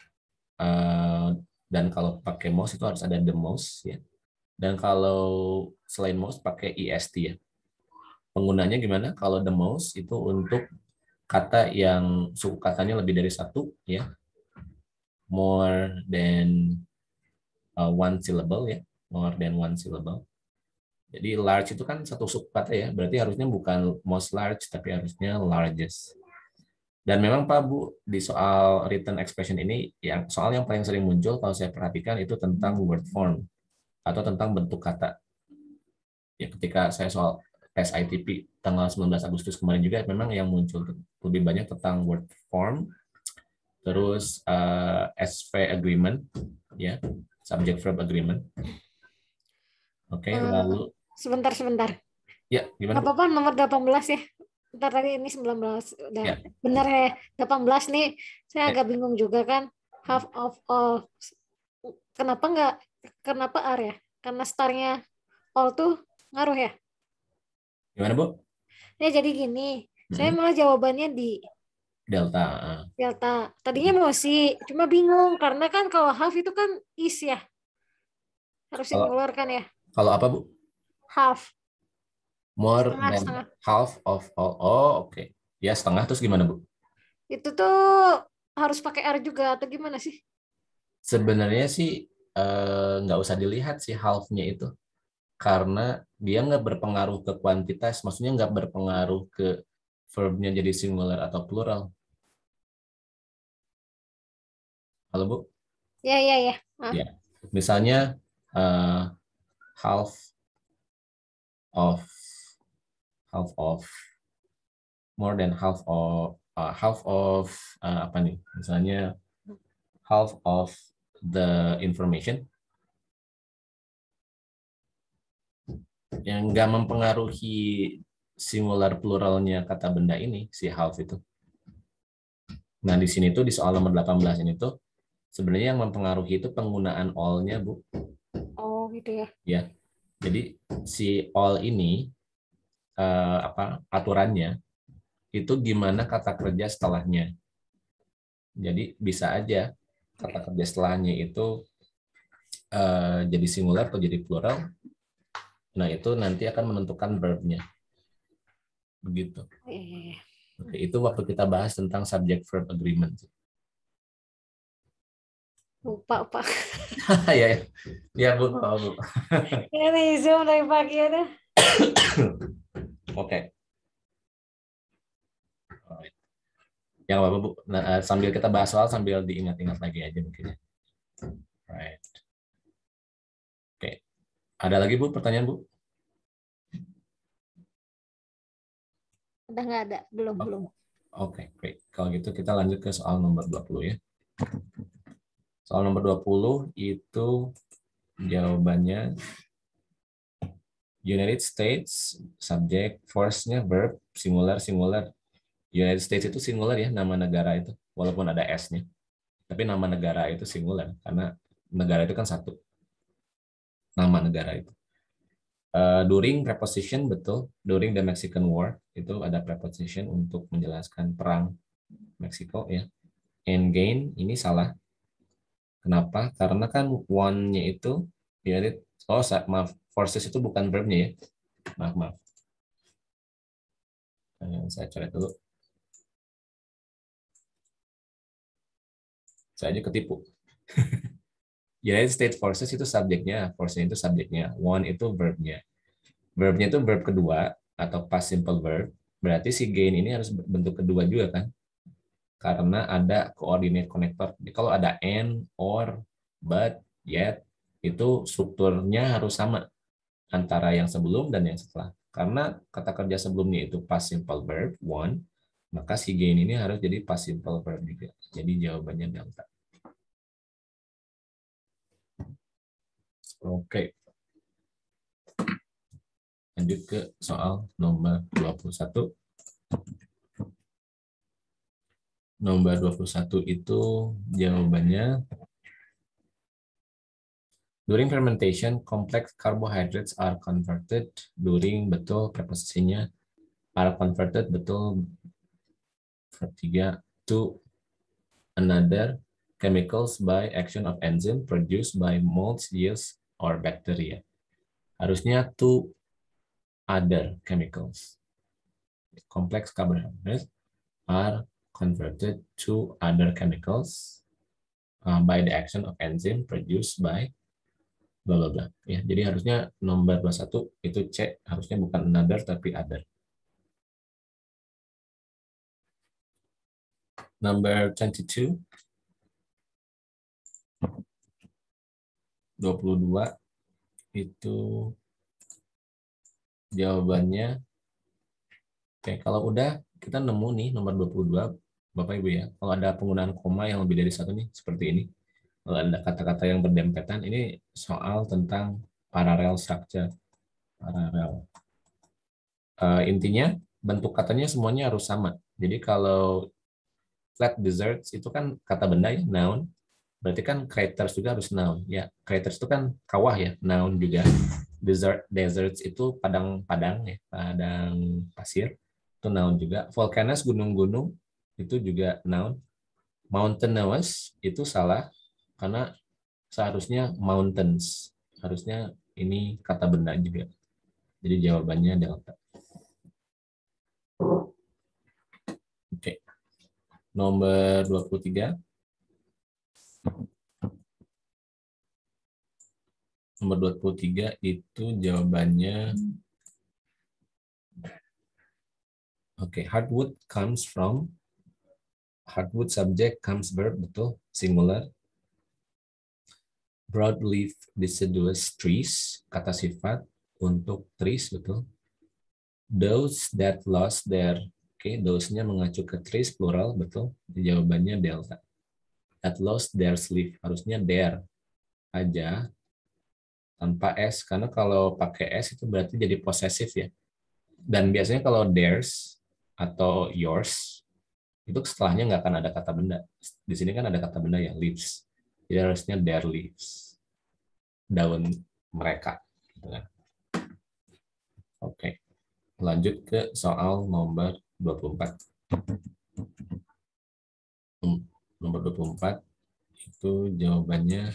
dan kalau pakai most itu harus ada the most ya. Dan kalau selain most pakai est ya. Penggunanya gimana? Kalau the most itu untuk kata yang suku katanya lebih dari satu ya. More than one syllable ya. More than one syllable. Jadi large itu kan satu suku kata ya. Berarti harusnya bukan most large tapi harusnya largest. Dan memang Pak Bu, di soal written expression ini, soal yang paling sering muncul kalau saya perhatikan itu tentang word form atau tentang bentuk kata. Ya, ketika saya soal tes ITP tanggal 19 Agustus kemarin juga, memang yang muncul lebih banyak tentang word form, terus SV agreement, ya, subject verb agreement. Oke, lalu.
Sebentar.
Ya, gimana?
Apa-apa nomor 18 ya? Bentar tadi ini 19 udah
Ya.
bener ya. 18 nih saya agak bingung juga kan. Half of all. Kenapa are ya? Karena startnya all tuh ngaruh ya.
Gimana Bu?
Ya jadi gini, saya malah jawabannya di
delta.
Delta. Tadinya mau sih, cuma bingung karena kan kalau half itu kan is ya. Harus dikeluarkan ya.
Kalau apa Bu?
Half.
More
Setengah.
than half of all. Oh, oke. Ya, setengah terus gimana, Bu?
Itu tuh harus pakai R juga atau gimana sih?
Sebenarnya sih nggak usah dilihat sih half-nya itu. Karena dia nggak berpengaruh ke kuantitas. Maksudnya nggak berpengaruh ke verb-nya jadi singular atau plural. Halo, Bu?
Ya.
Ya. Misalnya half of more than half of apa nih? Misalnya half of the information yang nggak mempengaruhi singular pluralnya kata benda ini, si half itu. Nah, di sini tuh di soal nomor 18 ini tuh sebenarnya yang mempengaruhi itu penggunaan all-nya, Bu.
Oh, gitu ya.
Ya. Jadi si all ini aturannya itu gimana kata kerja setelahnya. Jadi bisa aja kata kerja setelahnya itu jadi singular atau jadi plural. Nah, itu nanti akan menentukan verb-nya. Begitu.
Iya.
Oke, itu waktu kita bahas tentang subject verb agreement.
Lupa, Pak.
Ya Bu.
Ini Zoom dari pagi ada.
Oke. Yang apa Bu? Nah, sambil kita bahas soal sambil diingat-ingat lagi aja mungkin. Right. Oke. Ada lagi Bu pertanyaan Bu?
Udah nggak ada, belum.
Oke, great. Kalau gitu kita lanjut ke soal nomor 20 ya. Soal nomor 20 itu jawabannya United States, subject, force-nya verb, singular. United States itu singular ya, nama negara itu. Walaupun ada S-nya. Tapi nama negara itu singular, karena negara itu kan satu. Nama negara itu. During preposition, betul. During the Mexican War, itu ada preposition untuk menjelaskan perang Meksiko ya. And gain ini salah. Kenapa? Karena kan won-nya itu United. Oh, maaf, forces itu bukan verb-nya ya. Maaf. Saya coret dulu. Saya aja ketipu. United States Forces itu subjeknya, force-nya itu subjeknya, won itu verb-nya. Verb-nya itu verb kedua atau past simple verb. Berarti si gain ini harus bentuk kedua juga kan? Karena ada coordinate connector. Jadi kalau ada and, or, but, yet, itu strukturnya harus sama antara yang sebelum dan yang setelah. Karena kata kerja sebelumnya itu past simple verb, won, maka si gain ini harus jadi past simple verb juga. Jadi jawabannya delta. Oke. Lanjut ke soal nomor 21. Nomor 21 itu jawabannya during fermentation complex carbohydrates are converted during, betul, preposisinya are converted, betul, verb 3, to another chemicals by action of enzyme produced by molds, yeast, or bacteria. Harusnya to other chemicals. Complex carbohydrates are converted to other chemicals by the action of enzyme produced by bla bla bla. Ya, jadi harusnya nomor 21 itu C, harusnya bukan another tapi other. Number 22. 22 itu jawabannya. Oke, kalau udah kita nemu nih nomor 22, Bapak Ibu ya. Kalau ada penggunaan koma yang lebih dari satu nih, seperti ini. Kalau ada kata-kata yang berdempetan, ini soal tentang parallel structure. Parallel. Intinya, bentuk katanya semuanya harus sama. Jadi kalau flat desserts itu kan kata benda ya, noun. Berarti kan craters juga harus noun. Ya, craters itu kan kawah ya, noun juga. Deserts itu padang-padang ya, padang pasir. Itu noun juga. Volcanoes, gunung-gunung, itu juga noun. Mountainous itu salah, karena seharusnya mountains. Harusnya ini kata benda juga. Jadi jawabannya delta. Oke. Nomor 23. Nomor 23 itu jawabannya hardwood comes from, hardwood subject comes verb, betul, singular. Broadleaf deciduous trees, kata sifat untuk trees, betul. Those that lost their, those-nya mengacu ke trees, plural, betul. Jawabannya delta. That lost their leaf, harusnya their aja tanpa s, karena kalau pakai s itu berarti jadi posesif ya. Dan biasanya kalau theirs atau yours itu setelahnya nggak akan ada kata benda. Di sini kan ada kata benda ya, leaves. Jadi harusnya their leaves, daun mereka. Gitu kan. Oke, lanjut ke soal nomor 24. Nomor 24 itu jawabannya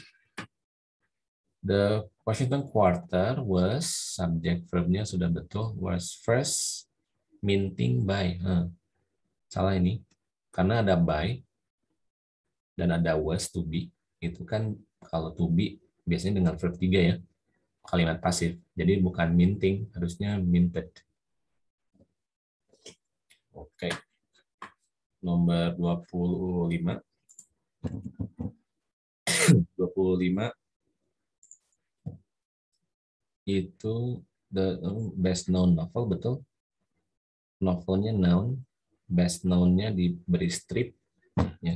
the Washington Quarter was, subject verbnya sudah betul, was first minting by. Salah ini, karena ada by dan ada was, to be. Itu kan kalau to be biasanya dengan verb 3 ya, kalimat pasif. Jadi bukan minting, harusnya minted. Oke. Nomor 25. 25 itu the best known novel, betul. Novelnya noun, best known-nya diberi strip ya.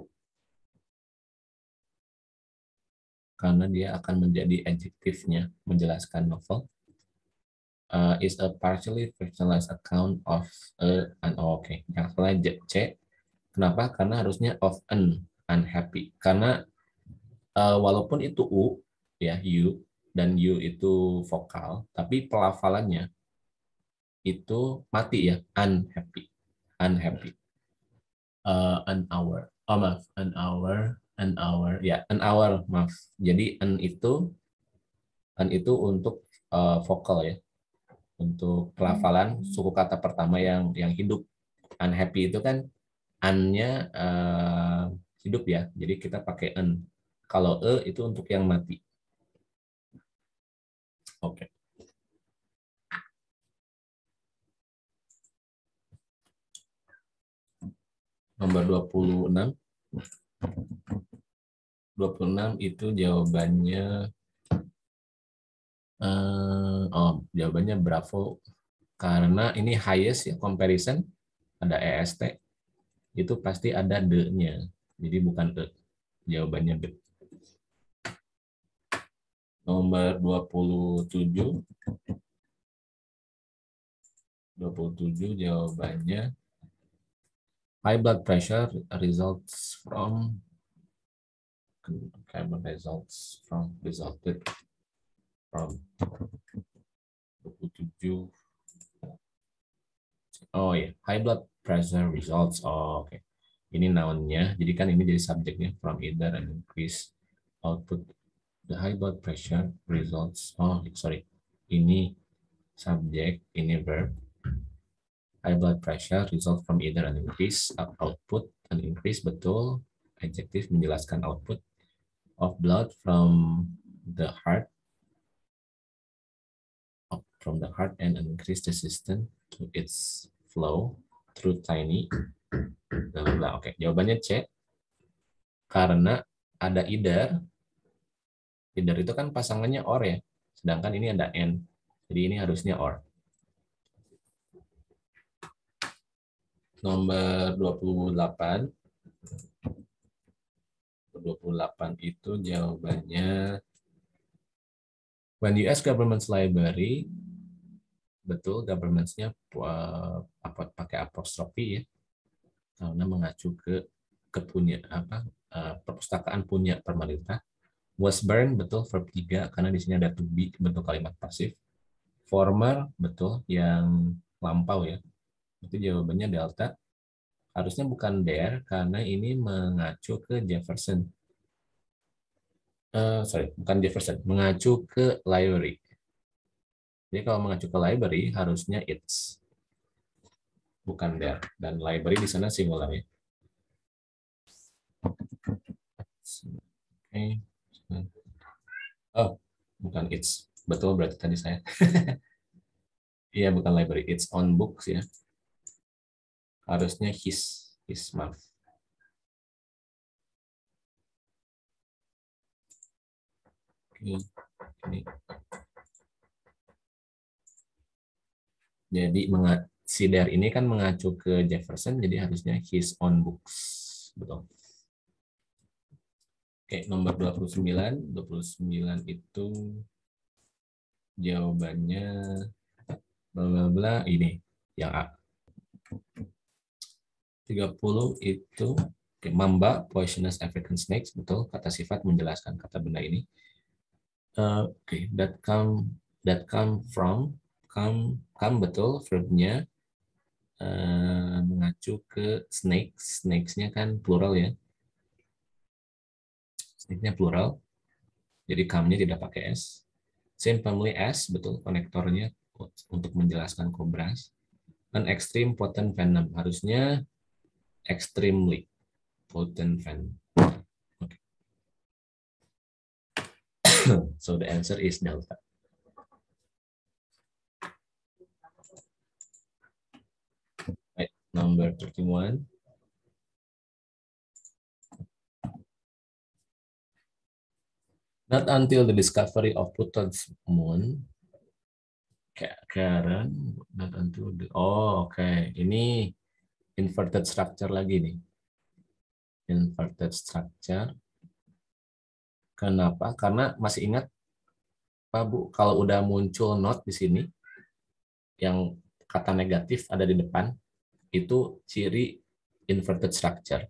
Karena dia akan menjadi adjektifnya menjelaskan novel. Is a partially fictionalized account of yang salah C. Kenapa? Karena harusnya of an unhappy. Karena walaupun itu u ya, you, dan you itu vokal, tapi pelafalannya itu mati ya, unhappy. An hour. Oh maaf, an hour. Ya, an hour, maaf. Jadi an itu untuk vokal ya. Untuk pelafalan suku kata pertama yang hidup. Unhappy itu kan an-nya hidup ya. Jadi kita pakai an. Kalau itu untuk yang mati. Oke. Nomor 26. 26 itu jawabannya jawabannya bravo. Karena ini highest ya, comparison ada EST. Itu pasti ada the-nya. Jadi bukan e. Jawabannya B. Nomor 27. 27 jawabannya high blood pressure resulted from resulted from 27. Oh ya, high blood pressure results. Oh, oke. Ini noun-nya. Jadi kan ini jadi subjeknya from either an increase output. The high blood pressure results. Oh, sorry. Ini subjek, ini verb. High blood pressure result from either an increase output, an increase betul. Adjective menjelaskan output of blood from the heart and an increased resistance to its flow through tiny. Oke, jawabannya C. Karena ada either. Either itu kan pasangannya or ya. Sedangkan ini ada and. Jadi ini harusnya or. Nomor 28. 28 itu jawabannya when US government's library, betul government's-nya pakai apostrofi ya. Karena mengacu ke punya perpustakaan punya pemerintah. Was burned, betul verb 3 karena di sini ada to be bentuk kalimat pasif. Former, betul yang lampau ya. Itu jawabannya delta. Harusnya bukan there karena ini mengacu ke Jefferson. Bukan Jefferson, mengacu ke library. Jadi kalau mengacu ke library harusnya it's, bukan there. Dan library di sana singular ya. Oke. Oh, bukan it's. Betul berarti tadi saya. Iya, bukan library. It's on books ya. Harusnya his maaf. Oke. Ini. Jadi si there ini kan mengacu ke Jefferson, jadi harusnya his own books. Betul. Oke, nomor 29. 29 itu jawabannya bla bla ini yang A. 30 itu mamba poisonous African snakes, betul, kata sifat menjelaskan kata benda ini. That come from, betul, verbnya mengacu ke snakes-nya kan plural ya. Snake-nya plural, jadi come-nya tidak pakai S. Same family as, betul, konektornya untuk menjelaskan kobras. An extreme potent venom, harusnya extremely potent venom. Okay. So the answer is delta. Right, number 31. Not until the discovery of Pluto's moon, Karen, not until the, okay. Ini inverted structure lagi nih. Inverted structure. Kenapa? Karena masih ingat Pak Bu, kalau udah muncul not di sini, yang kata negatif ada di depan, itu ciri inverted structure.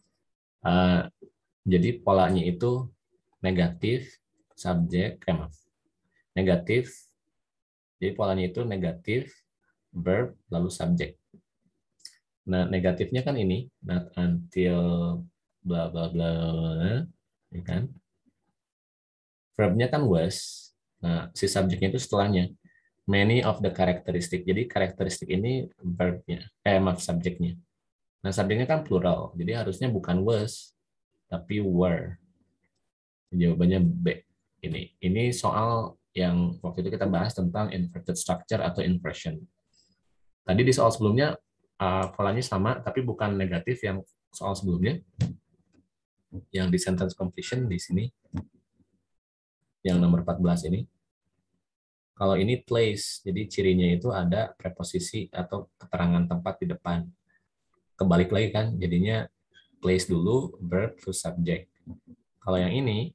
Jadi polanya itu negatif, subjek, negatif. Jadi polanya itu negatif, verb, lalu subjek. Nah, negatifnya kan ini, not until bla bla bla, ya kan? Verbnya kan was. Nah, si subjeknya itu setelahnya. Many of the characteristic. Jadi karakteristik ini verbnya, maaf subjeknya. Nah, subjeknya kan plural, jadi harusnya bukan was, tapi were. Jawabannya B. Ini soal yang waktu itu kita bahas tentang inverted structure atau inversion. Tadi di soal sebelumnya polanya sama, tapi bukan negatif yang soal sebelumnya. Yang di sentence completion di sini, yang nomor 14 ini. Kalau ini place, jadi cirinya itu ada preposisi atau keterangan tempat di depan. Kebalik lagi kan, jadinya place dulu, verb to subject. Kalau yang ini,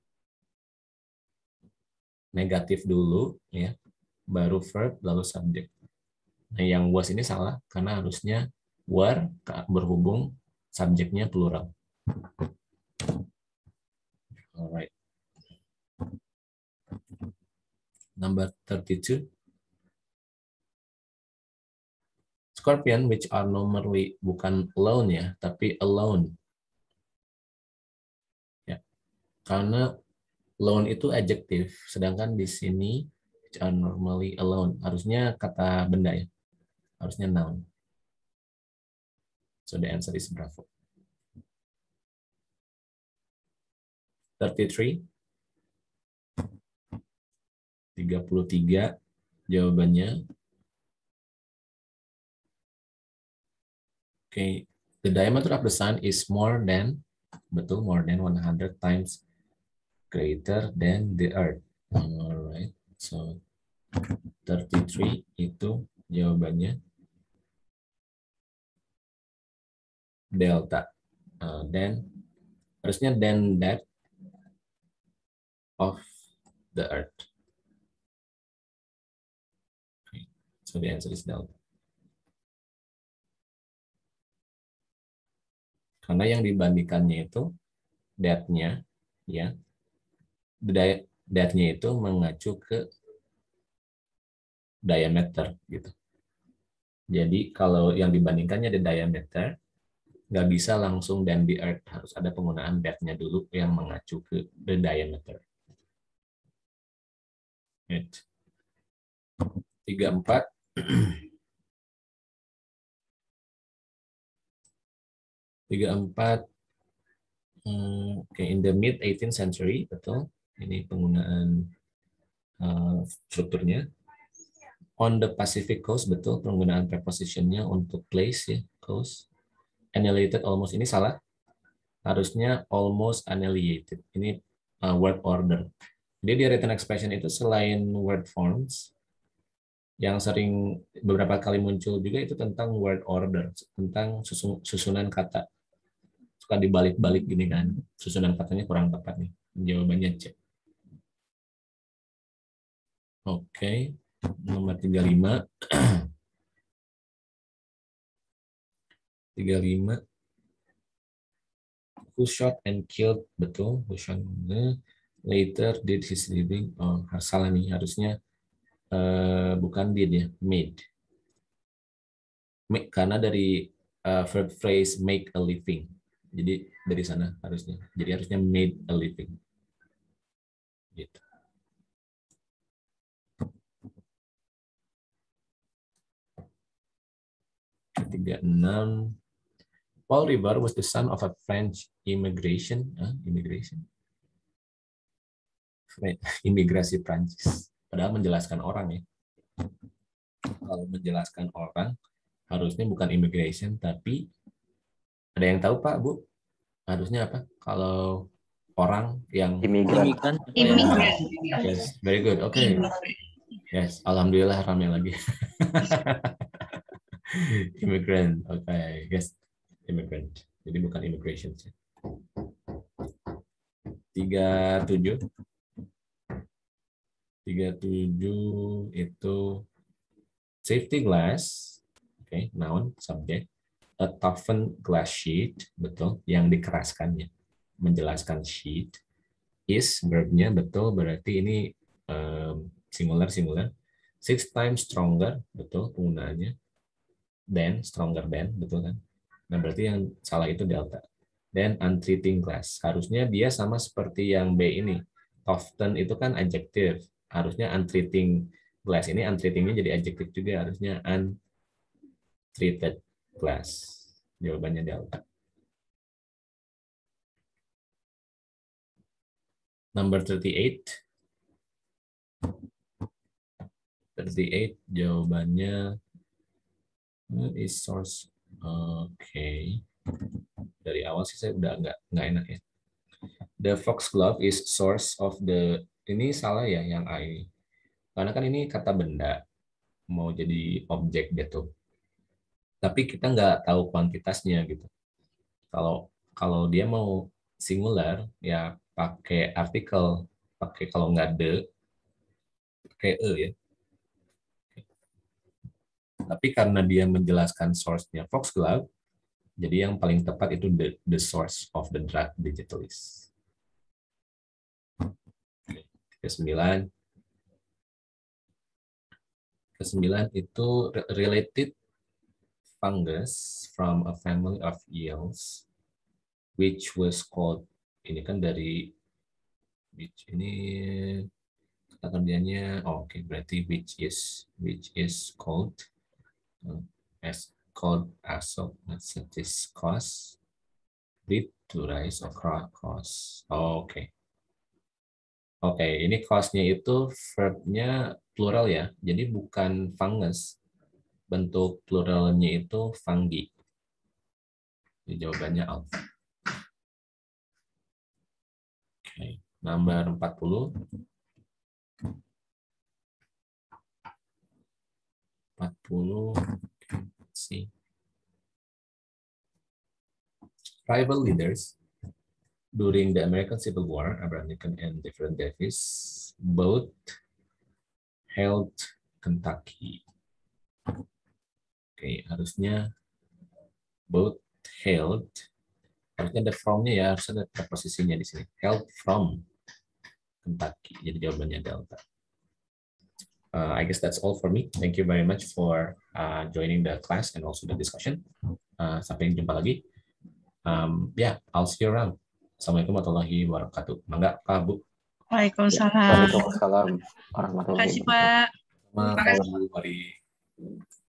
negatif dulu, ya, baru verb, lalu subject. Nah, yang was ini salah, karena harusnya were berhubung subjeknya plural. Alright. Number 32. Scorpion, which are normally bukan alone ya, tapi alone. Ya, karena alone itu adjective, sedangkan di sini which are normally alone harusnya kata benda ya, harusnya noun. So the answer is bravo. 33. 33 jawabannya. Okay, the diameter of the sun is more than, betul, more than 100 times greater than the earth. Alright, so 33 itu jawabannya delta. Then harusnya than that of the earth. Okay, so the answer is delta. Karena yang dibandingkannya itu that-nya, ya, that-nya itu mengacu ke diameter gitu. Jadi kalau yang dibandingkannya the diameter, nggak bisa langsung than the earth, harus ada penggunaan that-nya dulu yang mengacu ke the diameter. Right. 34. In the mid 18th century, betul. Ini penggunaan strukturnya. On the Pacific coast, betul, penggunaan prepositionnya untuk place ya, coast. Annihilated almost, ini salah. Harusnya almost annihilated. Ini word order. Jadi di written expression itu selain word forms, yang sering beberapa kali muncul juga itu tentang word order, tentang susunan kata. Suka dibalik-balik gini kan, susunan katanya kurang tepat nih. Jawabannya C. Oke, nomor 35. 35. Who shot and killed, betul. Who shot later did his living. Oh, salah nih, harusnya bukan did ya, made. Karena dari verb phrase make a living. Jadi dari sana harusnya. Jadi harusnya made a living. Gitu. Ketiga 6. Paul Revere was the son of a French immigration. Imigrasi Prancis. Padahal menjelaskan orang ya. Kalau menjelaskan orang harusnya bukan immigration, tapi ada yang tahu Pak, Bu? Harusnya apa? Kalau orang yang
Imigran.
Yes, very good. Okay. Yes, alhamdulillah ramai lagi. Immigrant. Okay, yes. Immigrant. Jadi bukan immigration. 37. 37 itu safety glass. Okay, noun, subject. A toughened glass sheet, betul, yang dikeraskannya, menjelaskan sheet. Is verbnya, betul, berarti ini singular. 6 times stronger, betul penggunaannya. than, stronger than, betul kan? Nah, berarti yang salah itu delta. Then untreating glass. Harusnya dia sama seperti yang B ini. Often itu kan adjective. Harusnya untreating glass. Ini untreatingnya jadi adjective juga. Harusnya untreated glass. Jawabannya delta. Number 38. 38 jawabannya is source. Oke. Dari awal sih saya udah nggak enak ya. The foxglove is source of the, ini salah ya yang A ini. Karena kan ini kata benda mau jadi objek gitu. Tapi kita nggak tahu kuantitasnya gitu. Kalau dia mau singular ya pakai artikel, pakai kalau nggak the pakai e ya. Tapi karena dia menjelaskan source-nya foxglove, jadi yang paling tepat itu the source of the drug digitalis. Ke-9 itu related fungus from a family of eels which was called, ini kan dari which ini kata kerjanya oke, berarti which is called as called asophagiscos lead to rise of cross. Oke. Oke, ini cause-nya itu verb-nya plural ya. Jadi bukan fungus. Bentuk pluralnya itu fungi. Jadi jawabannya alpha. Oke, nomor 40. 40. Let's see. Rival leaders during the American Civil War, Abraham Lincoln and Jefferson Davis both held Kentucky. Oke, harusnya both held, harusnya ada from-nya ya, harusnya ada preposisinya di sini. Held from Kentucky. Jadi jawabannya delta. I guess that's all for me. Thank you very much for joining the class and also the discussion. Sampai jumpa lagi. Yeah, I'll see you around. Assalamualaikum warahmatullahi wabarakatuh. Mangga, Kak Bu.
Waalaikumsalam.
Waalaikumsalam warahmatullahi
Terima kasih, Pak.
Terima kasih.